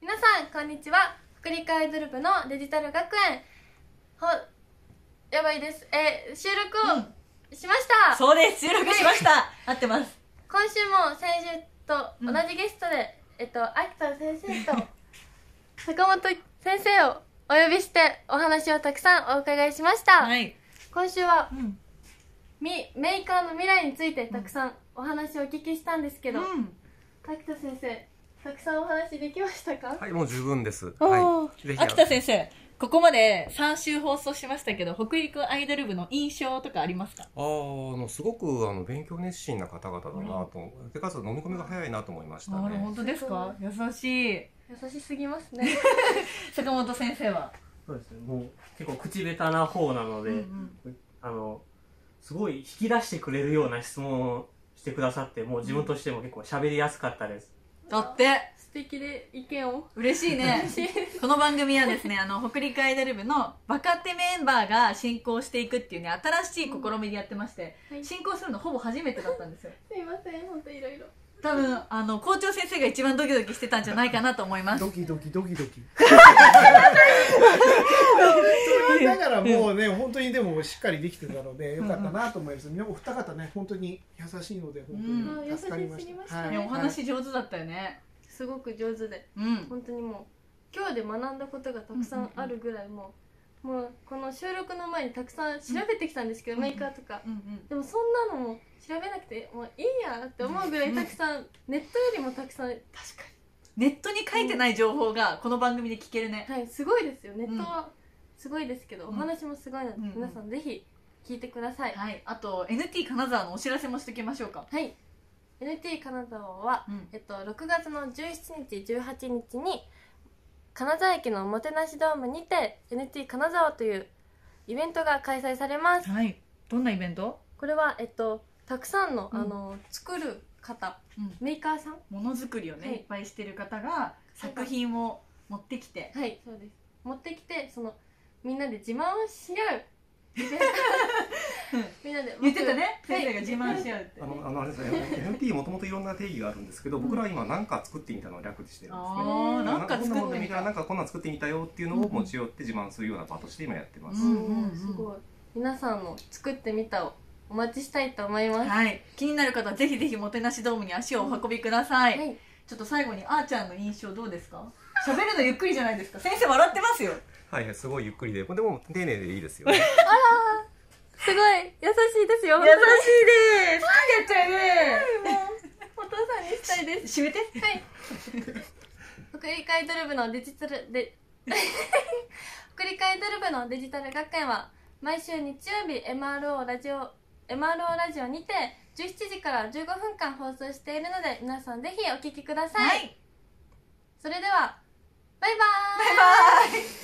皆さんこんにちは。北陸アイドル部のデジタル学園やばいです。収録をしました、 そうです、収録しました、合ってます。 今週も先週と同じゲストで、秋田先生と坂本先生をお呼びしてお話をたくさんお伺いしました、 はい、 今週は、メーカーの未来についてたくさんお話をお聞きしたんですけど、秋田先生たくさんお話できましたか？ はい、もう十分です。 はい、 ぜひ秋田先生、ここまで3週放送しましたけど、北陸アイドル部の印象とかありますか？ すごく勉強熱心な方々だなと、でかつ飲み込みが早いなと思いましたね。 本当ですか？優しい。 優しすぎますね。 坂本先生は？ そうですね、もう結構口下手な方なので、すごい引き出してくれるような質問をしてくださって、もう自分としても結構喋りやすかったです。 だって素敵で意見を嬉しいね。この番組はですね、北陸アイドル部の若手メンバーが進行していくっていうね、新しい試みでやってまして、進行するのほぼ初めてだったんですよ。 すいません、本当いろいろ多分校長先生が一番ドキドキしてたんじゃないかなと思います。 ドキドキドキドキだからもうね、本当にでもしっかりできてたのでよかったなと思います。皆お二方ね、本当に優しいので本当に助かりました。 お話上手だったよね。 すごく上手で、本当にもう今日で学んだことがたくさんあるぐらい、もうこの収録の前にたくさん調べてきたんですけど、メーカーとか、でもそんなのも調べなくてもういいやって思うぐらいたくさん、ネットよりもたくさん、確かにネットに書いてない情報がこの番組で聞けるね。 はい、すごいですよ。ネットはすごいですけど、お話もすごいので、皆さんぜひ聞いてください。 はい、あと NT 金沢のお知らせもしておきましょうか。 はい、NT 金沢は、6月の17日18日に金沢駅のもてなしドームにて NT 金沢というイベントが開催されます。 はい、どんなイベント？ これはたくさんの作る方、メーカーさん、 ものづくりをね、いっぱいしてる方が作品を持ってきて、 はい、そうです、持ってきて、みんなで自慢をし合うみんなで言ってたね、先生が自慢し合うって。 あれですね、NT もともといろんな定義があるんですけど、僕らは今何か作ってみたのを略してるんですね。 なんか作ってみた、 なんかこんなん作ってみたよっていうのを持ち寄って自慢するような場として今やってます。 すごい。皆さんの作ってみたをお待ちしたいと思います。 はい、気になる方はぜひぜひもてなしドームに足をお運びください。ちょっと最後にあーちゃんの印象どうですか？喋るのゆっくりじゃないですか。先生笑ってますよ。 はい、すごいゆっくりで、でも丁寧でいいですよね。 すごい優しいですよ。 優しいです。好きだったよね。 お父さんにしたいです。 閉めて。 はい。北陸アイドル部のデジタルで北陸アイドル部のデジタル学園は毎週日曜日 MRO ラジオにて17時から15分間放送しているので、皆さんぜひお聞きください。それではバイバーイ。 バイバーイ。